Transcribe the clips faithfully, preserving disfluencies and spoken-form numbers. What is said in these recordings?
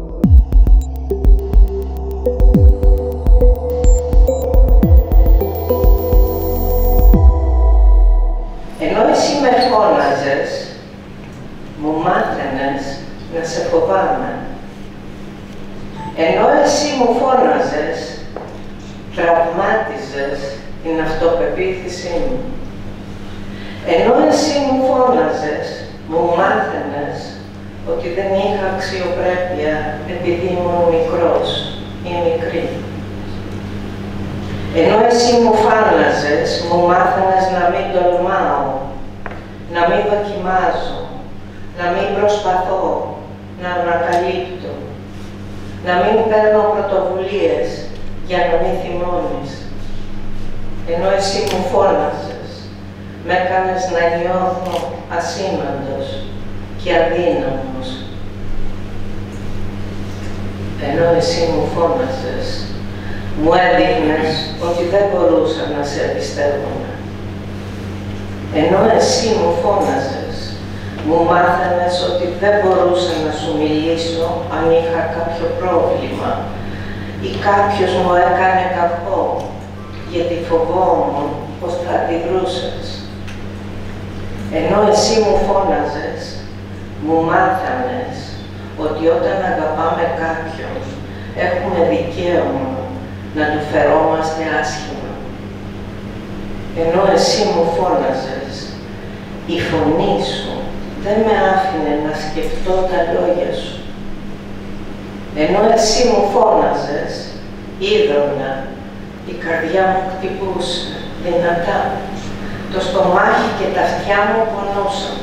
Ενώ εσύ με φώναζες, μου μάθαινες να σε φοβάμαι. Ενώ εσύ μου φώναζες, τραυμάτιζες την αυτοπεποίθησή μου. Ενώ εσύ μου φώναζες, μου μάθαινες ότι δεν είχα αξιοπρέπεια επειδή ήμουν μικρός ή μικρή. Ενώ εσύ μου φώναζες, μου μάθαινες να μην τολμάω, να μην δοκιμάζω, να μην προσπαθώ, να ανακαλύπτω, να μην παίρνω πρωτοβουλίες για να μην θυμώνεις. Ενώ εσύ μου φώναζες, με έκανες να νιώθω ασήμαντος και αδύναμος. Ενώ εσύ μου φώναζες, μου έδειχνες ότι δεν μπορούσα να σε εμπιστεύομαι. Ενώ εσύ μου φώναζες, μου μάθαινες ότι δεν μπορούσα να σου μιλήσω αν είχα κάποιο πρόβλημα ή κάποιος μου έκανε κακό, γιατί φοβόμουν πως θα αντιδρούσες. Ενώ εσύ μου φώναζες, μου μάθανες ότι όταν αγαπάμε κάποιον, έχουμε δικαίωμα να του φερόμαστε άσχημα. Ενώ εσύ μου φώναζες, η φωνή σου δεν με άφηνε να σκεφτώ τα λόγια σου. Ενώ εσύ μου φώναζες, ίδρωνα, η καρδιά μου χτυπούσε δυνατά, το στομάχι και τα αυτιά μου πονούσαν.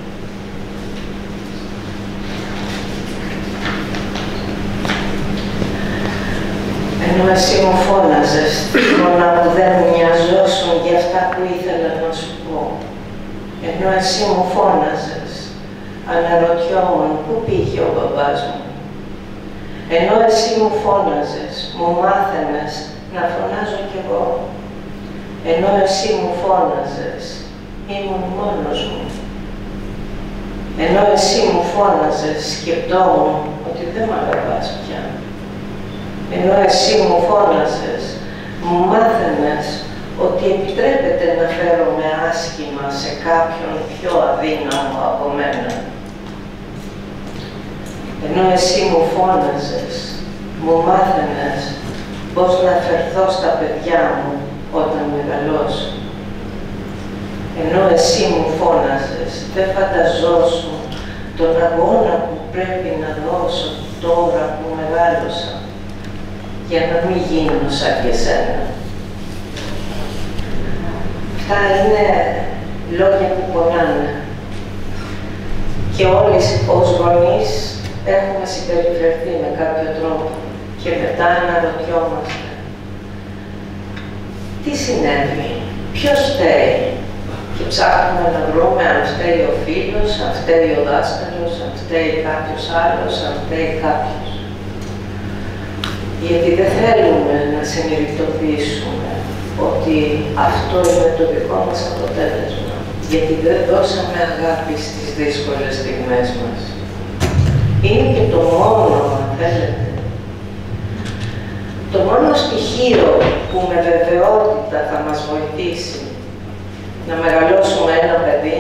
Ενώ εσύ μου φώναζες, μόνο που δεν μοιαζόσουν για αυτά που ήθελα να σου πω. Ενώ εσύ μου φώναζες, αναρωτιόμουν πού πήγε ο μπαμπάς μου. Ενώ εσύ μου φώναζες, μου μάθαινες να φωνάζω κι εγώ. Ενώ εσύ μου φώναζες, ήμουν μόνος μου. Ενώ εσύ μου φώναζες, σκεπτόμουν ότι δεν μ' αγαπάς πια. Ενώ εσύ μου φώναζες, μου μάθαινες ότι επιτρέπεται να φέρομαι άσχημα σε κάποιον πιο αδύναμο από μένα. Ενώ εσύ μου φώναζες, μου μάθαινες πώς να φερθώ στα παιδιά μου όταν μεγαλώσω. Ενώ εσύ μου φώναζες, δεν φανταζόσουν τον αγώνα που πρέπει να δώσω τώρα που μεγάλωσα, για να μην γίνω σαν και εσένα. Αυτά είναι λόγια που πονάνε. Και όλοι ως γονείς έχουμε συμπεριφερθεί με κάποιο τρόπο και μετά αναρωτιόμαστε. Τι συνέβη, ποιος φταίει? Και ψάχνουμε να βρούμε αν φταίει ο φίλος, αν φταίει ο δάσκαλος, αν φταίει κάποιος άλλος, αν φταίει κάποιος. Γιατί δεν θέλουμε να συνειδητοποιήσουμε ότι αυτό είναι το δικό μας αποτέλεσμα. Γιατί δεν δώσαμε αγάπη στις δύσκολες στιγμές μας. Είναι και το μόνο, αν θέλετε, το μόνο στοιχείο που με βεβαιότητα θα μας βοηθήσει να μεγαλώσουμε ένα παιδί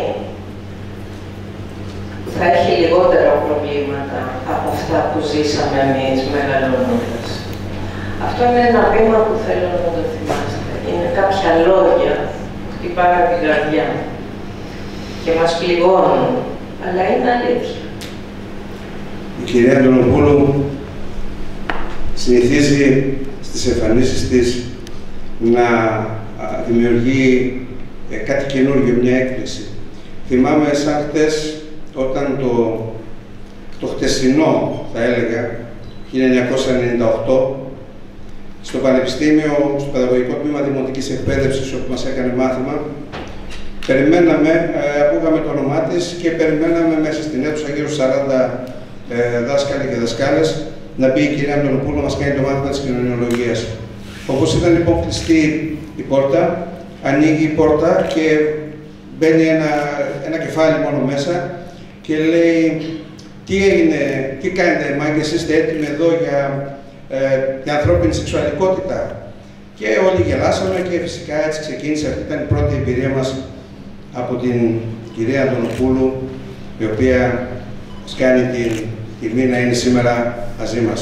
που θα έχει λιγότερα προβλήματα από αυτά που ζήσαμε εμείς μεγαλώνοντας. Αυτό είναι ένα βήμα που θέλω να το θυμάστε. Είναι κάποια λόγια που χτυπάνε την καρδιά και μας πληγώνουν, αλλά είναι αλήθεια. Η κυρία Αντωνοπούλου συνηθίζει στις εμφανίσεις της να δημιουργεί κάτι καινούργιο, μια έκπληξη. Θυμάμαι σαν χτες, όταν το, το χτεσινό, θα έλεγα, χίλια εννιακόσια ενενήντα οκτώ, στο Πανεπιστήμιο, στο Παιδαγωγικό Τμήμα Δημοτικής Εκπαίδευσης, όπου μας έκανε μάθημα, περιμέναμε, ε, ακούγαμε το όνομά της και περιμέναμε μέσα στην αίθουσα γύρω στους σαράντα ε, δάσκαλοι και δασκάλες να μπει η κυρία Αντωνοπούλου να μας κάνει το μάθημα της κοινωνιολογίας. Όπως ήταν λοιπόν κλειστή η πόρτα, ανοίγει η πόρτα και μπαίνει ένα, ένα κεφάλι μόνο μέσα και λέει τι έγινε, τι κάνετε μάγκες, είστε έτοιμοι εδώ για ε, την ανθρώπινη σεξουαλικότητα? Και όλοι γελάσαμε και φυσικά έτσι ξεκίνησε. Αυτή ήταν η πρώτη εμπειρία μας από την κυρία Αντωνοπούλου, η οποία μας κάνει την τιμή να είναι σήμερα μαζί μας.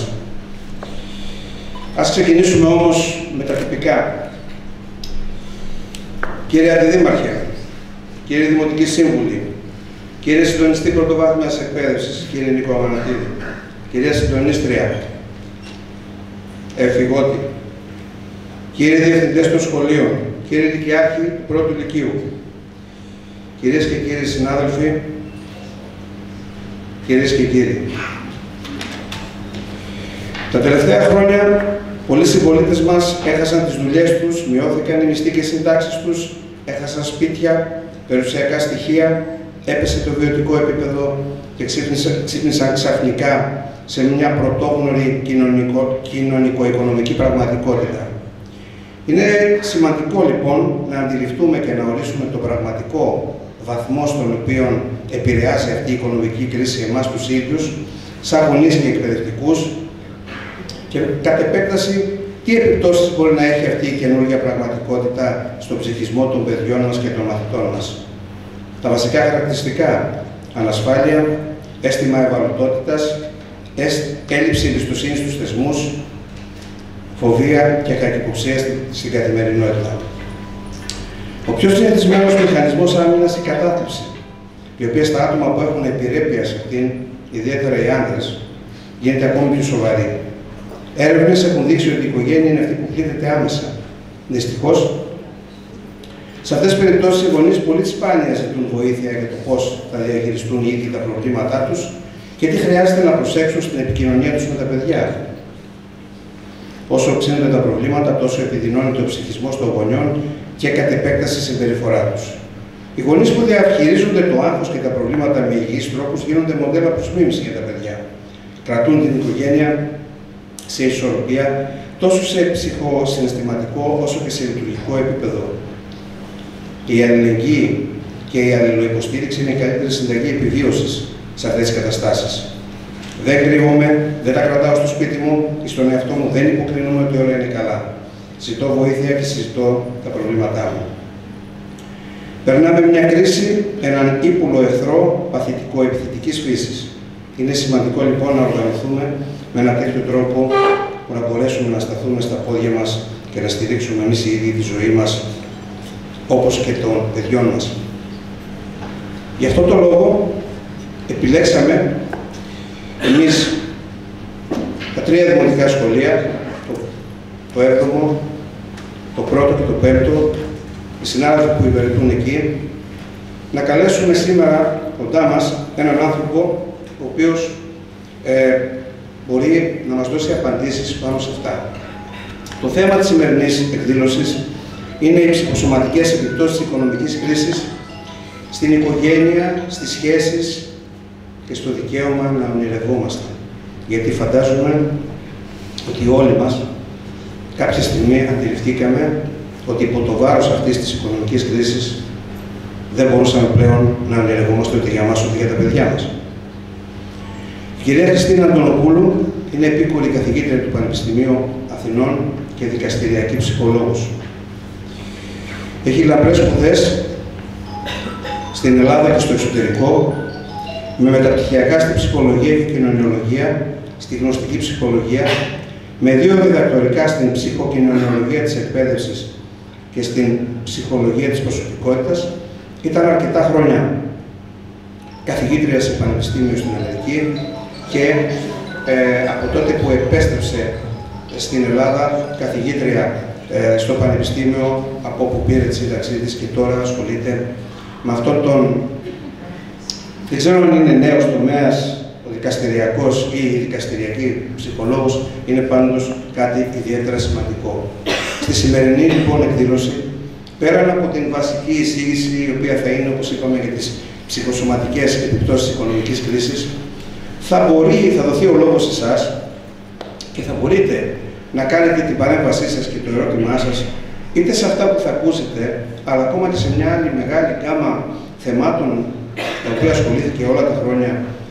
Ας ξεκινήσουμε όμως με τα τυπικά. Κύριε Αντιδήμαρχε, κύριε Δημοτική Σύμβουλη, κύριε Συντονιστή Πρωτοβάθμιας Εκπαίδευσης, κύριε Νίκο Αμανατίδη, κυρία Συντονίστρια Εφηγότη, κύριοι Διευθυντές των Σχολείων, κύριοι Λυκειάρχοι του Πρώτου Λυκείου, κυρίες και κύριοι συνάδελφοι, κυρίες και κύριοι. Τα τελευταία χρόνια, πολλοί συμπολίτες μας έχασαν τις δουλειές τους, μειώθηκαν οι μισθοί και συντάξεις τους, έχασαν σπίτια, περιουσιακά στοιχεία, έπεσε το βιωτικό επίπεδο και ξύπνησαν ξαφνικά σε μια πρωτόγνωρη κοινωνικο, κοινωνικο-οικονομική πραγματικότητα. Είναι σημαντικό λοιπόν να αντιληφθούμε και να ορίσουμε τον πραγματικό βαθμό στον οποίο επηρεάζει αυτή η οικονομική κρίση εμάς τους ίδιους, σαν γονείς και εκπαιδευτικούς, και κατ' επέκταση τι επιπτώσεις μπορεί να έχει αυτή η καινούργια πραγματικότητα στον ψυχισμό των παιδιών μας και των μαθητών μας. Τα βασικά χαρακτηριστικά: ανασφάλεια, αίσθημα ευαλωτότητας, έλλειψη εμπιστοσύνης στους θεσμούς, φοβία και κακυποψία στην καθημερινότητα. Ο πιο συνηθισμένος μηχανισμός άμυνας η κατάθλιψη, η οποία στα άτομα που έχουν επιρρέπεια σε αυτήν, ιδιαίτερα οι άντρες, γίνεται ακόμη πιο σοβαρή. Έρευνες έχουν δείξει ότι η οικογένεια είναι αυτή που πλήττεται άμεσα. Δυστυχώς, σε αυτές τις περιπτώσεις οι γονείς πολύ σπάνια ζητούν βοήθεια για το πώς θα διαχειριστούν οι ίδιοι τα προβλήματά τους και τι χρειάζεται να προσέξουν στην επικοινωνία τους με τα παιδιά. Όσο οξύνονται τα προβλήματα, τόσο επιδεινώνεται ο ψυχισμός των γονιών και κατ' επέκταση η συμπεριφορά τους. Οι γονείς που διαχειρίζονται το άγχος και τα προβλήματα με υγιείς τρόπους γίνονται μοντέλα προς μίμηση για τα παιδιά. Κρατούν την οικογένεια σε ισορροπία τόσο σε ψυχοσυναισθηματικό όσο και σε λειτουργικό επίπεδο. Η αλληλεγγύη και η αλληλοϊποστήριξη είναι η καλύτερη συνταγή επιβίωσης σε αυτές τις καταστάσεις. Δεν κρύβομαι, δεν τα κρατάω στο σπίτι μου ή στον εαυτό μου, δεν υποκρίνομαι ότι όλα είναι καλά. Ζητώ βοήθεια και συζητώ τα προβλήματά μου. Περνάμε μια κρίση, έναν ύπουλο εχθρό παθητικό-επιθετικής φύσης. Είναι σημαντικό λοιπόν να οργανωθούμε με ένα τέτοιο τρόπο που να μπορέσουμε να σταθούμε στα πόδια μας και να στηρίξουμε εμείς οι ίδιοι τη ζωή μας, όπως και των παιδιών μας. Γι' αυτό το λόγο επιλέξαμε εμείς τα τρία δημοτικά σχολεία, το, το έβδομο, το πρώτο και το πέμπτο, οι συνάδελφοι που υπηρετούν εκεί, να καλέσουμε σήμερα κοντά μας έναν άνθρωπο ο οποίος ε, μπορεί να μας δώσει απαντήσεις πάνω σε αυτά. Το θέμα της σημερινής εκδήλωσης είναι οι ψυχοσωματικές επιπτώσεις της οικονομικής κρίσης στην οικογένεια, στις σχέσεις και στο δικαίωμα να ονειρευόμαστε. Γιατί φαντάζομαι ότι όλοι μας κάποια στιγμή αντιληφθήκαμε ότι υπό το βάρος αυτής της οικονομικής κρίσης δεν μπορούσαμε πλέον να ονειρευόμαστε ούτε για μας ούτε για τα παιδιά μας. Η κυρία Χριστίνα Αντωνοπούλου είναι επίκουρη καθηγήτρια του Πανεπιστημίου Αθηνών και δικαστηριακή ψυχολόγος. Έχει λαμπρές σπουδές στην Ελλάδα και στο εξωτερικό, με μεταπτυχιακά στη ψυχολογία και κοινωνιολογία, στη γνωστική ψυχολογία, με δύο διδακτορικά στην ψυχοκοινωνιολογία της εκπαίδευσης και στην ψυχολογία της προσωπικότητας. Ήταν αρκετά χρόνια καθηγήτρια σε πανεπιστήμιο στην Αμερική και ε, από τότε που επέστρεψε στην Ελλάδα καθηγήτρια ε, στο Πανεπιστήμιο, από όπου πήρε τη σύνταξή της και τώρα ασχολείται με αυτόν τον, δεν ξέρω αν είναι νέος τομέας, ο δικαστηριακός ή η δικαστηριακή ψυχολόγος, είναι πάντως κάτι ιδιαίτερα σημαντικό. Στη σημερινή λοιπόν εκδήλωση, πέραν από την βασική εισήγηση, η οποία θα είναι, όπως είπαμε, για τις ψυχοσωματικές επιπτώσεις της οικονομικής κρίσης, θα μπορεί, θα δοθεί ο λόγος σε εσάς και θα μπορείτε να κάνετε την παρέμβασή σας και το ερώτημά σας είτε σε αυτά που θα ακούσετε, αλλά ακόμα και σε μια άλλη μεγάλη γκάμα θεμάτων τα οποία ασχολήθηκε όλα τα χρόνια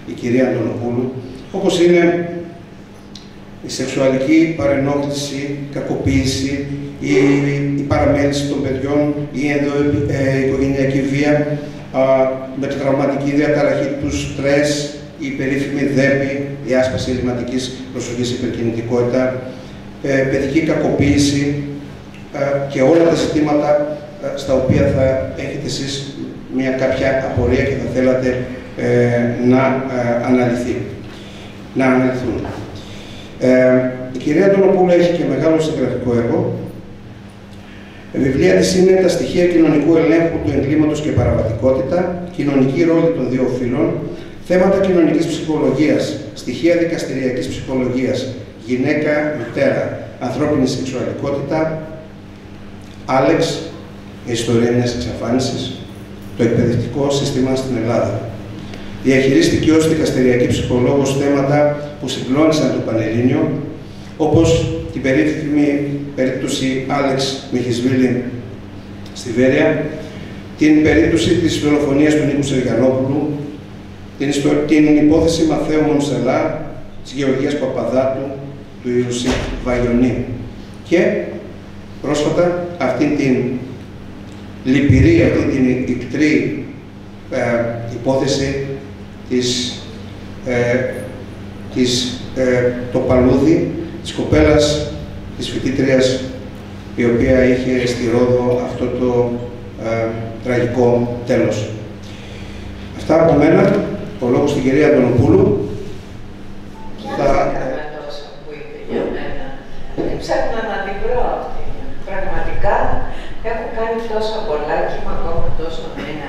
η κυρία Αντωνοπούλου, όπως είναι η σεξουαλική παρενόχληση, κακοποίηση, η, η παραμέληση των παιδιών, η ενδοοικογενειακή βία, α, μετατραυματική διαταραχή του στρες, η περίφημη ΔΕΠΗ, η άσπαση ελλειμματικής προσοχής υπερκινητικότητα, ε, παιδική κακοποίηση ε, και όλα τα ζητήματα ε, στα οποία θα έχετε εσείς μια κάποια απορία και θα θέλατε ε, να ε, αναλυθεί, να αναλυθούν. Ε, η κυρία Αντωνοπούλου έχει και μεγάλο συγγραφικό έργο. Η βιβλία της είναι «Τα στοιχεία κοινωνικού ελέγχου του εγκλήματος και παραβατικότητα, κοινωνική ρόλη των δύο φύλων, θέματα κοινωνικής ψυχολογίας, στοιχεία δικαστηριακής ψυχολογίας, γυναίκα, μητέρα, ανθρώπινη σεξουαλικότητα, Άλεξ, η ιστορία μιας εξαφάνισης, το εκπαιδευτικό σύστημα στην Ελλάδα». Διαχειρίστηκε ως δικαστηριακή ψυχολόγος θέματα που συγκλώνησαν το Πανελλήνιο, όπως την περίφημη περίπτωση Άλεξ Μιχισβίλη στη Βέρεια, την περίπτωση της δολοφονίας του Νίκου Σεργιανόπουλου, την, την υπόθεση Μαθαίου Μονσελά, της Γεωργίας Παπαδάτου, του Ιωσήφ Βαγιονί και πρόσφατα αυτήν την λυπηρή, αυτήν την ικτρή ε, υπόθεση της, ε, της ε, το παλούδι, της κοπέλας, της φοιτήτριας, η οποία είχε στη Ρόδο αυτό το ε, τραγικό τέλος. Αυτά από μένα, ο λόγος στην κυρία Αντωνοπούλου. Θα... έκανα τόσα που είπε για μένα. Ψάχνα να την βρω αυτή. Πραγματικά έχω κάνει τόσα πολλά και είμαι ακόμα τόσο μένα.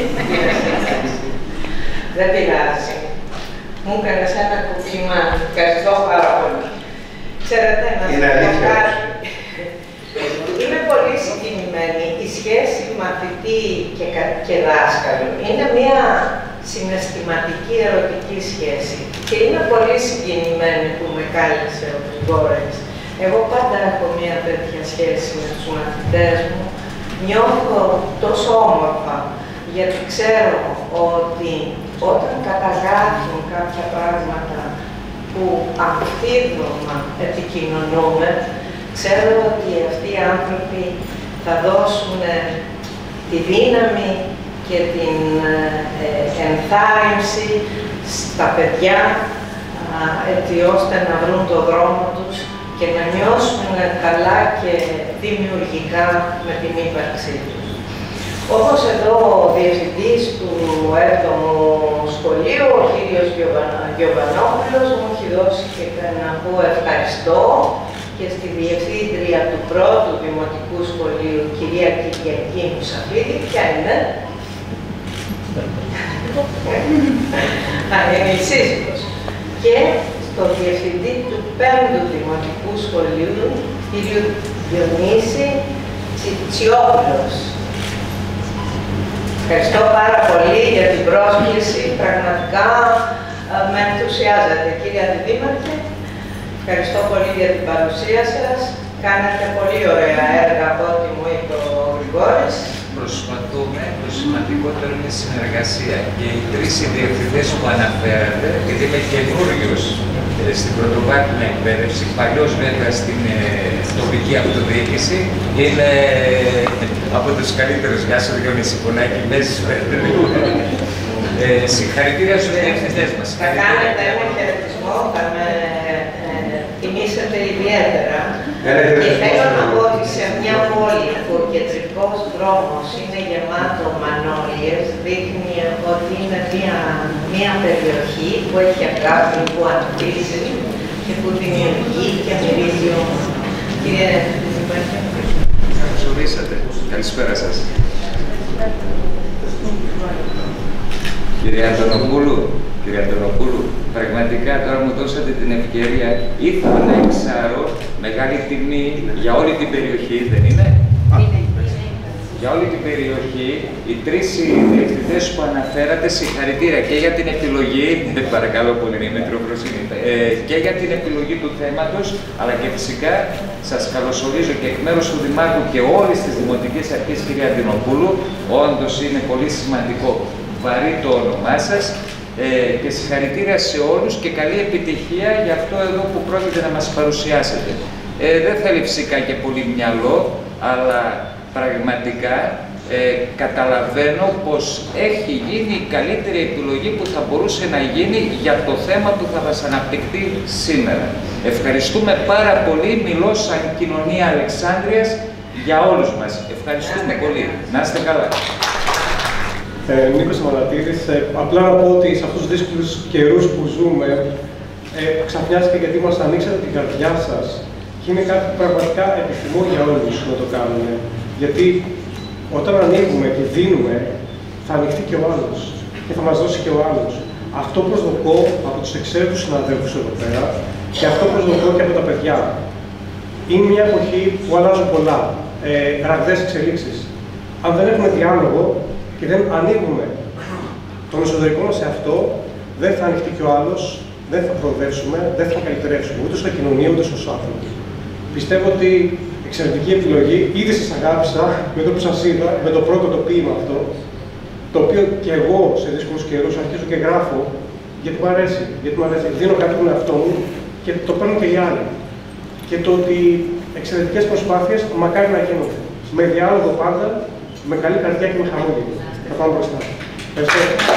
Δεν πειράζει. Μου έκανες ένα κουκλιμά. Ευχαριστώ πάρα πολύ. Ξέρετε, να σας πω κάτι. Είμαι πολύ συγκινημένη. Η σχέση μαθητή και, και δάσκαλου είναι μια συναισθηματική ερωτική σχέση. Και είμαι πολύ συγκινημένη που με κάλεσε ο Γρηγόρης. Εγώ πάντα έχω μια τέτοια σχέση με τους μαθητές μου. Νιώθω τόσο όμορφα, γιατί ξέρω ότι όταν καταγράφουν κάποια πράγματα που αμφίδρομα επικοινωνούμε, ξέρω ότι αυτοί οι άνθρωποι θα δώσουν τη δύναμη και την ε, ενθάρρυνση στα παιδιά, έτσι ώστε να βρουν το δρόμο τους και να νιώσουν καλά και δημιουργικά με την ύπαρξή τους. Όπως εδώ ο διευθυντής του έβδομου σχολείου, ο κύριος Γιωβανόπουλος, μου έχει δώσει και να πω ευχαριστώ και στη διευθύντρια του πρώτου δημοτικού σχολείου, κυρία Κυριακή Μουσαφίδη, ποια είναι? Αν είναι η σύζυγος. Και στο διευθυντή του πέμπτου δημοτικού σχολείου, κύριο Διονύση Τσιτσιόπουλος. Ευχαριστώ πάρα πολύ για την πρόσκληση. Πραγματικά με ενθουσιάζετε, κύριε Αντιδήμαρχε. Ευχαριστώ πολύ για την παρουσία σας. Κάνετε πολύ ωραία έργα από ό,τι μου είπε ο Γρηγόρης. Προσπαθούμε, το σημαντικότερο είναι η συνεργασία. Και οι τρεις διευθυντές που αναφέρατε, γιατί είμαι καινούριος στην πρωτοβάθμια εκπαίδευση, παλιός βέβαια στην ε, τοπική αυτοδιοίκηση, είναι από τους καλύτερους. Γεια σου, Διονύση Πονάκη, Μέζης Πέτρου. Ε, συγχαρητήρια στους διευθυντές μας. Θα κάνετε ένα χαιρετισμό, θα με ε, τιμήσετε ιδιαίτερα. Και θέλω να πω ότι σε μια πόλη που ο κεντρικός δρόμος είναι γεμάτο μανόλιες, δείχνει ότι είναι μια, μια περιοχή που έχει αγάπη, που αναπτύσσει και που δημιουργεί και μυρίζει όμως. Κύριε Δημάρχη. Καλώς ορίσατε. Καλησπέρα σας. Κυρία Αντωνοπούλου, κυρία Αντωνοπούλου, πραγματικά τώρα μου δώσατε την ευκαιρία. Ήθελα να εξάρω μεγάλη τιμή για όλη την περιοχή, δεν είναι? Είναι. Για όλη την περιοχή, οι τρεις διευθυντές που αναφέρατε, συγχαρητήρια και για την επιλογή, παρακαλώ πολύ, είναι μετροφροσύνη, ε, και για την επιλογή του θέματος, αλλά και φυσικά σας καλωσορίζω και εκ μέρους του Δημάρχου και όλης της Δημοτικής Αρχής, κυρία Αντωνοπούλου. Όντως είναι πολύ σημαντικό, βαρύ το όνομά σας Ε, και συγχαρητήρια σε όλους και καλή επιτυχία για αυτό εδώ που πρόκειται να μας παρουσιάσετε. Ε, δεν θέλει φυσικά και πολύ μυαλό, αλλά πραγματικά ε, καταλαβαίνω πως έχει γίνει η καλύτερη επιλογή που θα μπορούσε να γίνει για το θέμα που θα μας αναπτυχθεί σήμερα. Ευχαριστούμε πάρα πολύ, μιλώ σαν κοινωνία Αλεξάνδρειας για όλους μας. Ευχαριστούμε πολύ. Να είστε καλά. Ε, Νίκος Μανατίδης, ε, απλά να πω ότι σε αυτούς τους δύσκολους καιρούς που ζούμε, ε, ξαφνιάστηκα γιατί μας ανοίξατε την καρδιά σας και είναι κάτι που πραγματικά επιθυμώ για όλους να το κάνουμε. Γιατί όταν ανοίγουμε και δίνουμε, θα ανοιχτεί και ο άλλος και θα μας δώσει και ο άλλος. Αυτό προσδοκώ από τους εξαίρετους συναδέλφους εδώ πέρα και αυτό προσδοκώ και από τα παιδιά. Είναι μια εποχή που αλλάζουν πολλά, ε, ραγδαίες εξελίξεις. Αν δεν έχουμε διάλογο και δεν ανοίγουμε τον εσωτερικό μας σε αυτό, δεν θα ανοιχτεί και ο άλλος, δεν θα προοδεύσουμε, δεν θα καλυτερεύσουμε ούτε στο κοινωνία ούτε στους άνθρωπους. Πιστεύω ότι εξαιρετική επιλογή, ήδη σας αγάπησα με το που σας είδα, με το πρώτο το ποίημα αυτό, το οποίο και εγώ σε δύσκολους καιρούς αρχίζω και γράφω, γιατί μου αρέσει, γιατί μου αρέσει, δίνω κάτι τον εαυτό μου και το παίρνω και οι άλλοι. Και το ότι εξαιρετικές προσπάθειες μακάρι να γίνονται. Με διάλογο πάντα, με καλή καρδιά και με χαμόγελο. Θα πάμε μπροστά. Ευχαριστώ.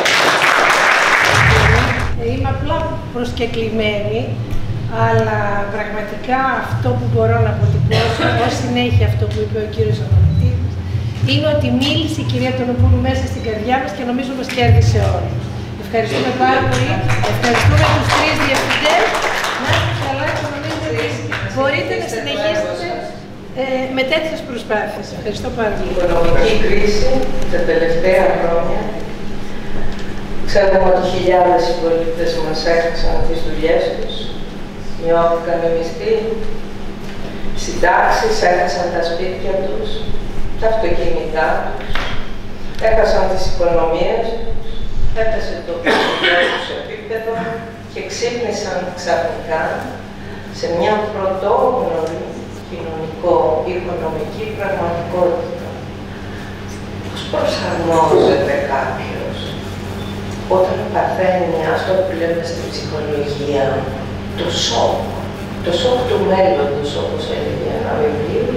Είμαι απλά προσκεκλημένη, αλλά πραγματικά αυτό που μπορώ να αποτυπώσω, ως συνέχεια αυτό που είπε ο κύριος Αμανατίδης, είναι ότι μίλησε η κυρία Τονοπούλου μέσα στην καρδιά μας και νομίζω μας κέρδισε όλους. Ευχαριστούμε πάρα πολύ. Ευχαριστούμε τους τρεις διευθυντές. Να είστε καλά και νομίζω ότι μπορείτε να συνεχίσετε ε, με τέτοιες προσπάθειες. Ευχαριστώ πάρα πολύ. Η οικονομική κρίση τα τελευταία χρόνια, ξέρουμε ότι χιλιάδες συμπολίτες μας έχασαν τις δουλειές τους, μειώθηκαν οι μισθοί, συντάξεις, έχασαν τα σπίτια τους, τα αυτοκίνητά τους, έχασαν τις οικονομίες τους, έπεσε το κοινωνικό τους επίπεδο και ξύπνησαν ξαφνικά σε μια πρωτόγνωρη κοινωνικό-οικονομική πραγματικότητα. Πώς προσαρμόζεται κάποιος όταν παθαίνει αυτό που λέμε στην ψυχολογία, το σοκ, το σοκ του μέλλοντος, όπως έλεγε ένα βιβλίο,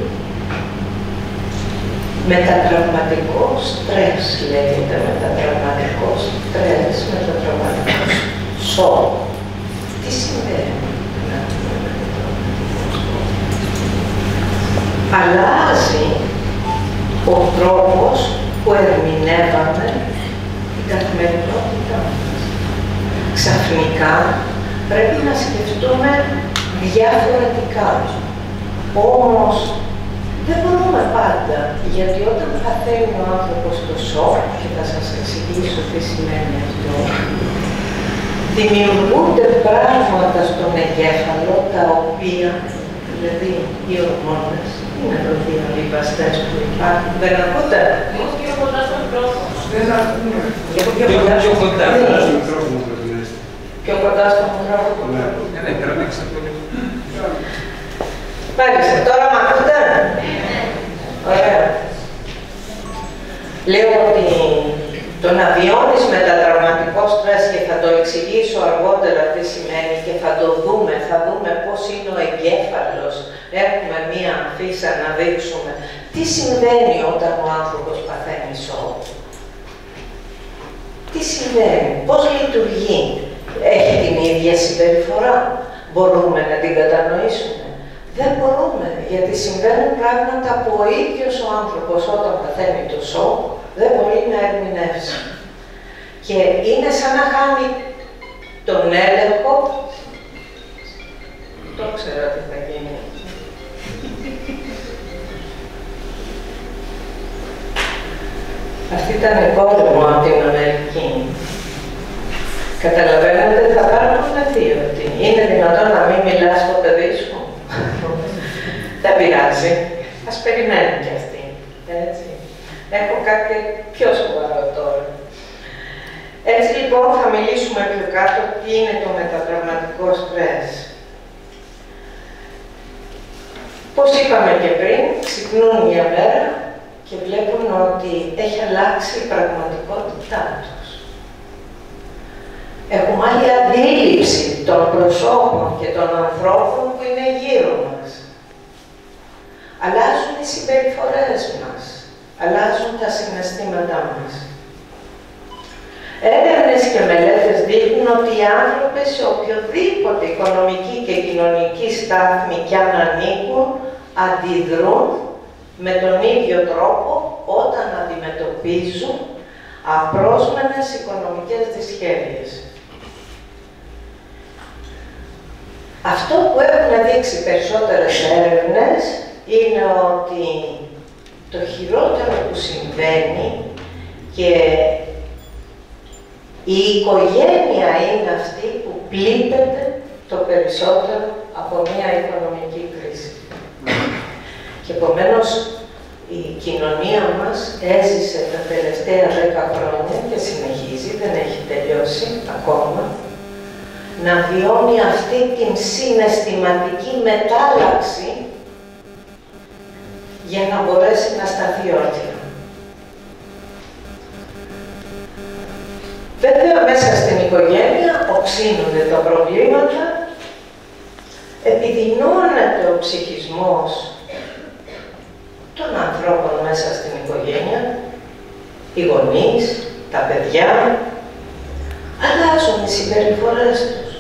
μετατραυματικό στρες, λέγεται μετατραυματικό στρες, μετατραυματικό σοκ. Τι συμβαίνει? Αλλάζει ο τρόπος που ερμηνεύαμε την καθημερινότητά μας. Ξαφνικά πρέπει να σκεφτούμε διαφορετικά. Όμως δεν μπορούμε πάντα, γιατί όταν παθαίνει ο άνθρωπος το σοκ, και θα σας εξηγήσω τι σημαίνει αυτό, δημιουργούνται πράγματα στον εγκέφαλο, τα οποία, δηλαδή οι ορμόνες, είναι εδώ δύο λιπαστές που υπάρχουν, δεν ακούτε? Πιο κοντά στο μικρόφωνο. Πιο κοντά στο μικρόφωνο πρέπει να είστε. Πιο κοντά στο μικρόφωνο. Ναι, τραβήξτε πολύ. Μάλιστα, τώρα μ' ακούτε? Ωραία. Λέω ότι το να βιώνεις μετατραυματικό στρες, και θα το εξηγήσω αργότερα τι σημαίνει και θα το δούμε, θα δούμε πώς είναι ο εγκέφαλος. Έχουμε μία αφίσα να δείξουμε τι συμβαίνει όταν ο άνθρωπος παθαίνει σοκ. Τι συμβαίνει, πώς λειτουργεί, έχει την ίδια συμπεριφορά, μπορούμε να την κατανοήσουμε? Δεν μπορούμε, γιατί συμβαίνουν πράγματα που ο ίδιος ο άνθρωπος όταν παθαίνει το σοκ δεν μπορεί να ερμηνεύσει. Και είναι σαν να χάνει τον έλεγχο. Το ξέρω τι θα γίνει. Αυτή ήταν η κόρη μου από την Αμερική. Καταλαβαίνετε, θα πάρουν δύο. Είναι δυνατόν να μην μιλάς στο παιδί σου? Δεν πειράζει. Ας περιμένουν κι αυτοί. Έτσι. Έχω κάτι πιο σοβαρό τώρα. Έτσι λοιπόν θα μιλήσουμε πιο κάτω τι είναι το μετατραυματικό στρες. Πώς είπαμε και πριν, ξυπνούν μια μέρα και βλέπουν ότι έχει αλλάξει η πραγματικότητά τους. Έχουμε άλλη αντίληψη των προσώπων και των ανθρώπων που είναι γύρω μας. Αλλάζουν οι συμπεριφορές μας, αλλάζουν τα συναισθήματά μας. Έρευνες και μελέτες δείχνουν ότι οι άνθρωποι σε οποιοδήποτε οικονομική και κοινωνική στάθμη κι αν ανήκουν, αντιδρούν με τον ίδιο τρόπο όταν αντιμετωπίζουν απρόσμενες οικονομικές δυσχέρειες. Αυτό που έχουν δείξει περισσότερες έρευνες είναι ότι το χειρότερο που συμβαίνει και η οικογένεια είναι αυτή που πλήττεται το περισσότερο από μια οικονομική κρίση. Και επομένως η κοινωνία μας έζησε τα τελευταία δέκα χρόνια και συνεχίζει, δεν έχει τελειώσει ακόμα, να βιώνει αυτή την συναισθηματική μετάλλαξη για να μπορέσει να σταθεί όρθια. Βέβαια, μέσα στην οικογένεια οξύνονται τα προβλήματα, επιδεινώνεται ο ψυχισμός των ανθρώπων μέσα στην οικογένεια, οι γονείς, τα παιδιά, αλλάζουν οι συμπεριφορές τους.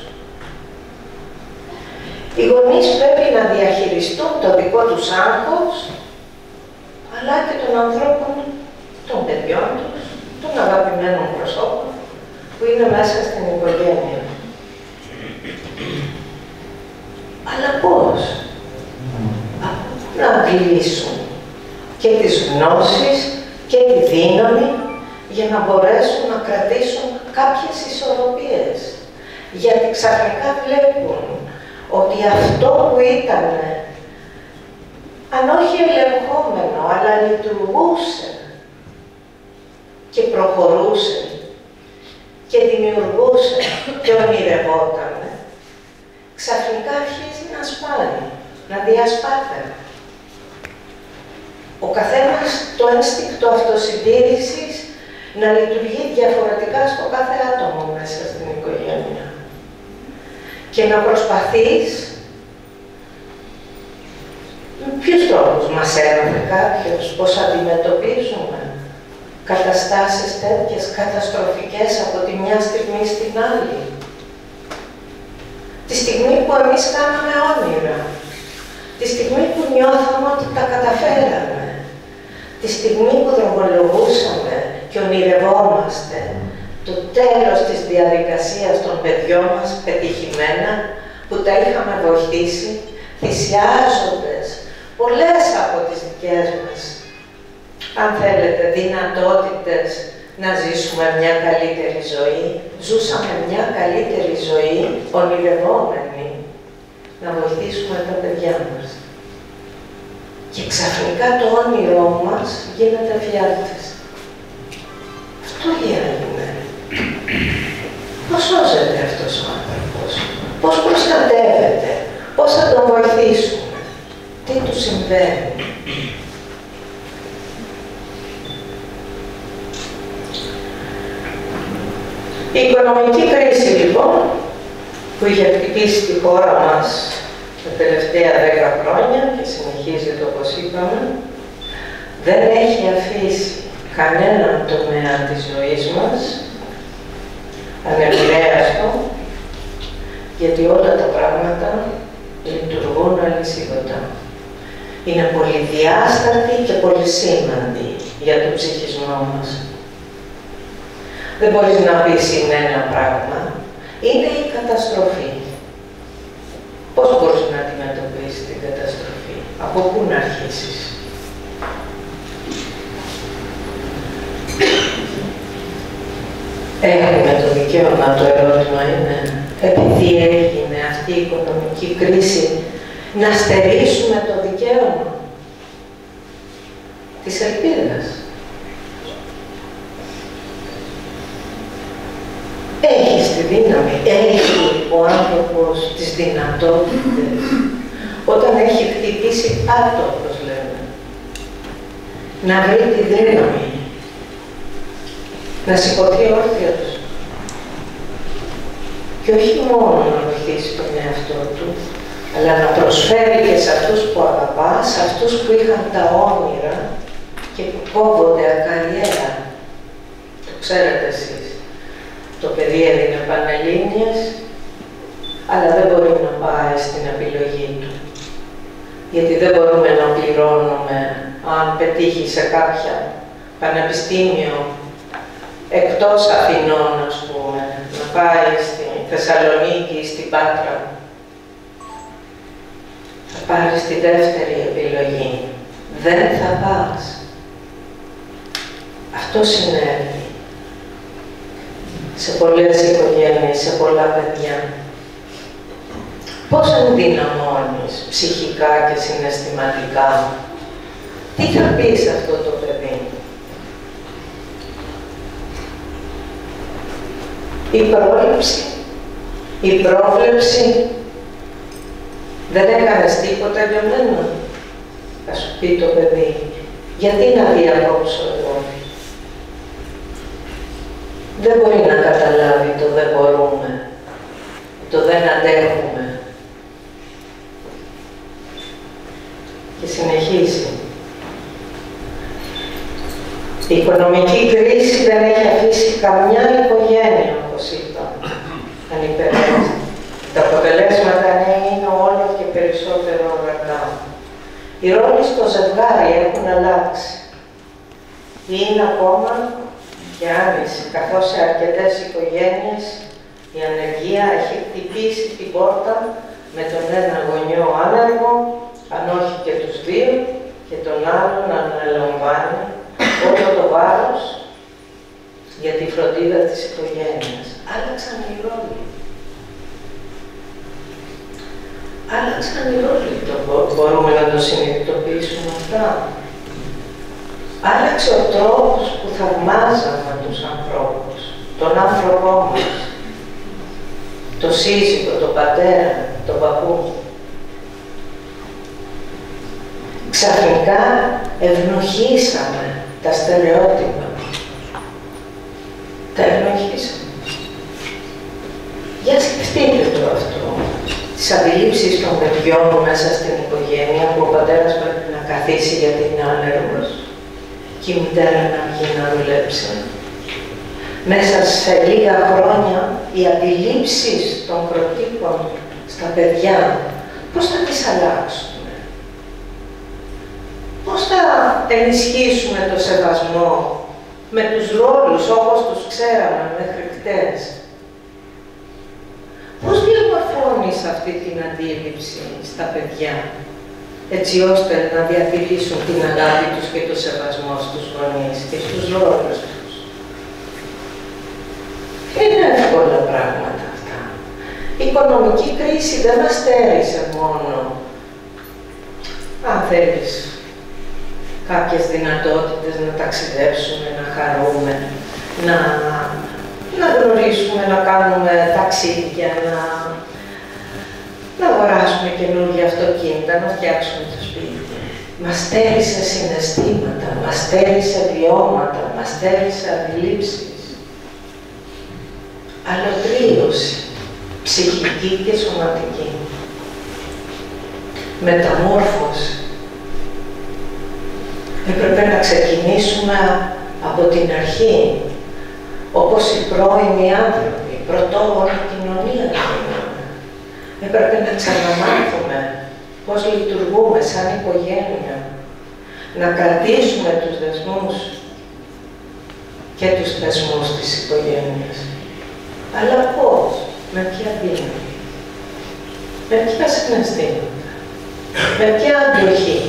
Οι γονείς πρέπει να διαχειριστούν το δικό τους άγχος, αλλά και των ανθρώπων, των παιδιών τους, των αγαπημένων προσώπων, που είναι μέσα στην οικογένεια. Αλλά πώς? Να αντιλήσουν και τις γνώσεις και τη δύναμη για να μπορέσουν να κρατήσουν κάποιες ισορροπίες. Γιατί ξαφνικά βλέπουν ότι αυτό που ήταν, αν όχι ελεγχόμενο, αλλά λειτουργούσε και προχωρούσε και δημιουργούσε και ονειρευόταν, ξαφνικά αρχίζει να σπάει, να διασπάται. Ο καθένας το ένστικτο αυτοσυντήρησης να λειτουργεί διαφορετικά στο κάθε άτομο μέσα στην οικογένεια. Και να προσπαθείς, με ποιους τρόπους μας έμαθε κάποιος, πώς αντιμετωπίζουμε καταστάσεις τέτοιες καταστροφικές από τη μια στιγμή στην άλλη. Τη στιγμή που εμείς κάναμε όνειρα, τη στιγμή που νιώθαμε ότι τα καταφέραμε, τη στιγμή που δρομολογούσαμε και ονειρευόμαστε το τέλος της διαδικασίας των παιδιών μας πετυχημένα, που τα είχαμε βοηθήσει, θυσιάζοντας πολλές από τις δικές μας, αν θέλετε, δυνατότητες να ζήσουμε μια καλύτερη ζωή. Ζούσαμε μια καλύτερη ζωή, ονειρευόμενοι, να βοηθήσουμε τα παιδιά μας. Και ξαφνικά το όνειρό μας γίνεται φιάλτης. Αυτό έγινε. Πώς σώζεται αυτός ο άνθρωπος, πώς προστατεύεται, πώς θα τον βοηθήσουμε, τι του συμβαίνει. Η οικονομική κρίση, λοιπόν, που είχε χτυπήσει τη χώρα μας τα τελευταία δέκα χρόνια και συνεχίζεται όπως είπαμε, δεν έχει αφήσει κανέναν τομέα της ζωής μας ανεπηρέαστο, γιατί όλα τα πράγματα λειτουργούν αλυσίδωτα. Είναι πολυδιάστατοι και πολυσήμαντοι για τον ψυχισμό μας. Δεν μπορείς να πεις είναι ένα πράγμα, είναι η καταστροφή. Πώς μπορείς να αντιμετωπίσεις την καταστροφή, από πού να αρχίσεις. Έχουμε το δικαίωμα, το ερώτημα είναι, επειδή έγινε αυτή η οικονομική κρίση, να στερήσουμε το δικαίωμα της ελπίδας. Έχει τη δύναμη, έχει ο άνθρωπος τις δυνατότητες, όταν έχει χτυπήσει κάτω, όπως λέμε, να βρει τη δύναμη, να σηκωθεί όρθιος. Και όχι μόνο να βοηθήσει τον εαυτό του, αλλά να προσφέρει και σε αυτούς που αγαπά, σε αυτούς που είχαν τα όνειρα και που κόβονται ακαριέρα. Το ξέρετε εσείς. Το παιδί έδινε Πανελλήνιες, αλλά δεν μπορεί να πάει στην επιλογή του. Γιατί δεν μπορούμε να πληρώνουμε, αν πετύχει σε κάποια πανεπιστήμιο εκτός Αθηνών, ας πούμε, να πάει στη Θεσσαλονίκη ή στην Πάτρα. Θα πάρεις τη δεύτερη επιλογή. Δεν θα πας. Αυτό συνέβη σε πολλές οικογένειες, σε πολλά παιδιά. Πώς ενδυναμώνεις ψυχικά και συναισθηματικά? Τι θα πεις σε αυτό το παιδί? Η πρόληψη, η πρόβλεψη, δεν έκανες τίποτα για μένα, θα σου πει το παιδί. Γιατί να διακόψω εγώ? Δεν μπορεί να καταλάβει το δεν μπορούμε, το δεν αντέχουμε. Και συνεχίζει. Η οικονομική κρίση δεν έχει αφήσει καμιά οικογένεια, όπως είπα, ανυπεράσπιτη. Τα αποτελέσματα είναι όλο και περισσότερο ορατά. Οι ρόλοι στο ζευγάρι έχουν αλλάξει. Είναι ακόμα και άνηση, καθώς σε αρκετές οικογένειες η ανεργία έχει χτυπήσει την πόρτα με τον ένα γονιό άνεργο, αν όχι και τους δύο, και τον άλλον να αναλαμβάνει όλο το βάρος για τη φροντίδα της οικογένειας. Άλλαξαν οι ρόλοι. Άλλαξαν οι ρόλοι. Το μπορούμε να το συνειδητοποιήσουμε αυτά. Άλλαξε ο τρόπος που θαυμάζαμε τους ανθρώπους, τον άνθρωπό μας, το σύζυγο, τον πατέρα, τον παππού. Ξαφνικά ευνοχήσαμε τα στερεότυπα. Τα ευνοχήσαμε. Για σκεφτείτε το αυτό. Τις αντιλήψεις των παιδιών μέσα στην οικογένεια, που ο πατέρας πρέπει να καθίσει γιατί είναι άνεργος και η μητέρα να βγει να δουλέψει. Μέσα σε λίγα χρόνια οι αντιλήψεις των προτύπων στα παιδιά, πώς θα τις αλλάξουμε? Πώς θα ενισχύσουμε το σεβασμό με τους ρόλους όπως τους ξέραμε μέχρι χτες? Πώς διαμορφώνεις αυτή την αντίληψη στα παιδιά, έτσι ώστε να διατηρήσουν την αγάπη τους και το σεβασμό στους γονείς και στους ρόλους τους? Είναι εύκολα πράγματα αυτά. Η οικονομική κρίση δεν μας στέρισε μόνο, αν θέλεις, κάποιες δυνατότητες να ταξιδέψουμε, να χαρούμε, να, να γνωρίσουμε, να κάνουμε ταξίδια, να, να αγοράσουμε καινούργια αυτοκίνητα, να φτιάξουμε το σπίτι. Μας στέρισε συναισθήματα, μας στέρισε βιώματα, μας στέρισε αντιλήψεις. Αλωτρίωση, ψυχική και σωματική. Μεταμόρφωση. Έπρεπε να ξεκινήσουμε από την αρχή, όπως οι πρώιμοι άνθρωποι, η πρωτόγονη κοινωνία γίναμε. Έπρεπε να ξαναμάθουμε πώς λειτουργούμε σαν οικογένεια, να κρατήσουμε τους δεσμούς και τους θεσμούς της οικογένειας. Αλλά πώς, με ποια δύναμη, με ποια συναισθήματα, με ποια αντοχή?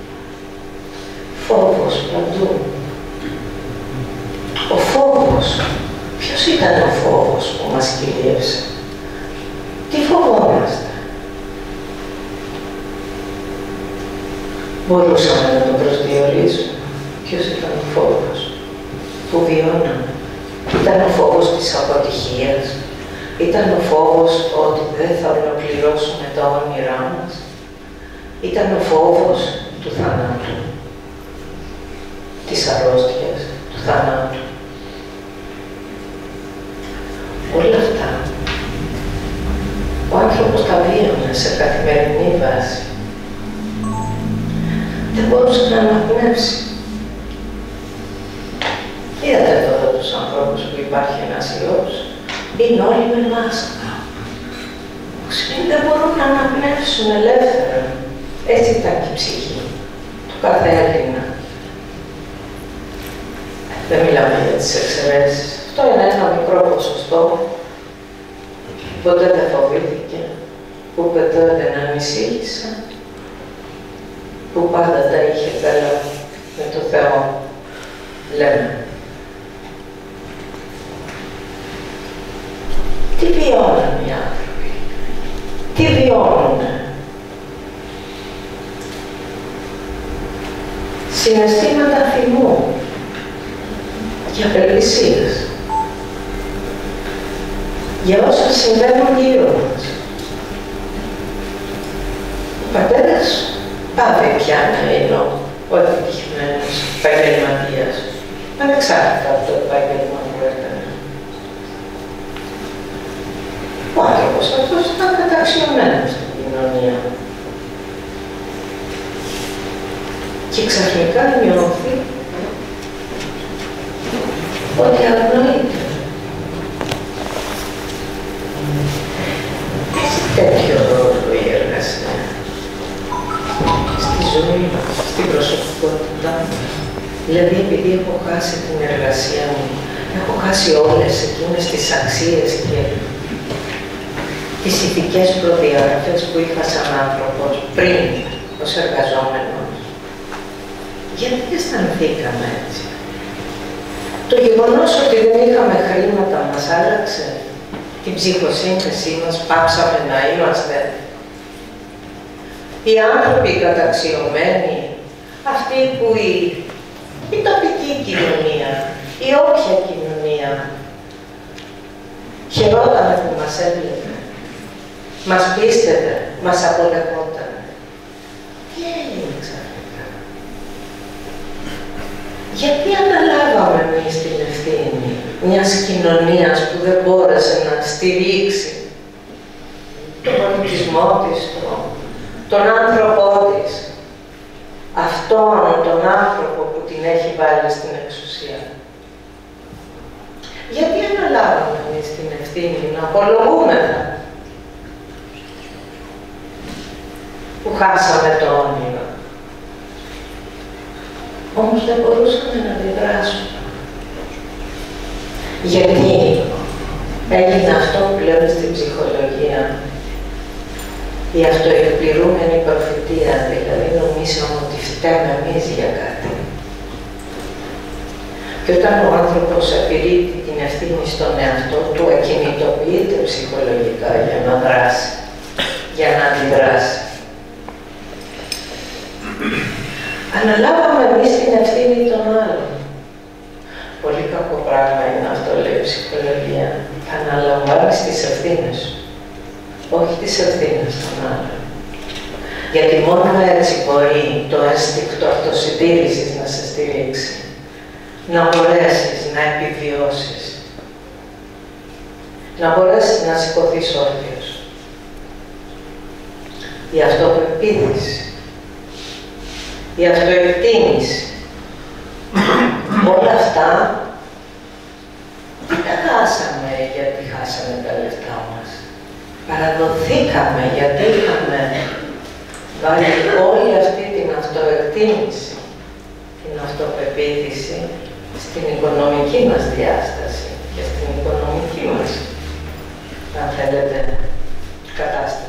Φόβος παντού. Ο φόβος. Ποιος ήταν ο φόβος που μας κυρίευσε? Τι φοβόμαστε? Μπορούσαμε να τον προσδιορίσουμε? Ποιος ήταν ο φόβος που βιώναμε? Ήταν ο φόβος της αποτυχίας? Ήταν ο φόβος ότι δεν θα ολοκληρώσουμε τα όνειρά μας? Ήταν ο φόβος του θανάτου, της αρρώστιας, του θανάτου? Όλα αυτά άνθρωπος τα βίωνε σε καθημερινή βάση. Δεν μπορούσε να αναπνεύσει. Είδατε τώρα τους ανθρώπους που υπάρχει ένας ιός, είναι όλοι με μάσκα. Που σημαίνει δεν μπορούν να αναπνεύσουν ελεύθερα. Έτσι ήταν και η ψυχή του κάθε Έλληνα. Δεν μιλάμε για τις εξαιρέσεις. Αυτό είναι ένα μικρό ποσοστό που ποτέ δεν φοβήθηκε, που ποτέ δεν ανησύχησε, που πάντα τα είχε καλά με το Θεό, λέμε. Τι βιώνουν οι άνθρωποι, τι βιώνουνε. Συναισθήματα θυμού και απελπισίας για όσα συμβαίνουν γύρω μας. Ο πατέρας πάβει πια να είναι ο επιτυχημένος επαγγελματίας, ανεξάρτητα από το επάγγελμα που έκανε. Ο άνθρωπος αυτός ήταν καταξιωμένος στην κοινωνία. Και ξαφνικά νιώθει ότι αγνοείται. Έχει τέτοιο ρόλο η εργασία στη ζωή μας, στην προσωπικότητά μας. Δηλαδή, επειδή έχω χάσει την εργασία μου, έχω χάσει όλες εκείνες τις αξίες και τις ηθικές προδιαγραφές που είχα σαν άνθρωπος πριν ως εργαζόμενος. Γιατί αισθανθήκαμε έτσι? Το γεγονός ότι δεν είχαμε χρήματα μας άλλαξε την ψυχοσύνθεσή μας, πάψαμε να είμαστε. Οι άνθρωποι καταξιωμένοι, αυτοί που η, η τοπική κοινωνία, η όποια κοινωνία, χαιρότανε που μας έβλεπε, μας πίστευε, μας αποδεχόταν. Τι έγινε ξαφνικά? Γιατί αναλάβαμε εμείς την ευθύνη μιας κοινωνίας που δεν μπόρεσε να στηρίξει τον πολιτισμό της, τον, τον άνθρωπό της, αυτόν τον άνθρωπο που την έχει βάλει στην εξουσία? Γιατί αναλάβαμε εμείς την ευθύνη να απολογούμεθα που χάσαμε το όνειρο? Όμως δεν μπορούσαμε να αντιδράσουμε. Γιατί έγινε αυτό που λέμε στην ψυχολογία η αυτοεκπληρούμενη προφητεία, δηλαδή νομίζαμε ότι φταίμε εμείς για κάτι. Και όταν ο άνθρωπος απειρείται την ευθύνη στον εαυτό του, ακινητοποιείται ψυχολογικά για να δράσει, για να αντιδράσει. Αναλάβαμε εμείς την ευθύνη των άλλων. Πολύ κακό πράγμα είναι αυτό, λέει η ψυχολογία. Αναλαμβάνεις τις ευθύνες σου, όχι τις ευθύνες των άλλων. Γιατί μόνο έτσι μπορεί το ένστικτο αυτοσυντήρησης να σε στηρίξει, να μπορέσεις να επιβιώσεις, να μπορέσεις να σηκωθείς όρθιος. Η αυτοπεποίθηση, η αυτοεκτίμηση, όλα αυτά δεν τα χάσαμε γιατί χάσαμε τα λεφτά μας. Παραδοθήκαμε γιατί είχαμε βάλει όλη αυτή την αυτοεκτίμηση, την αυτοπεποίθηση στην οικονομική μας διάσταση και στην οικονομική μας, αν θέλετε, κατάσταση.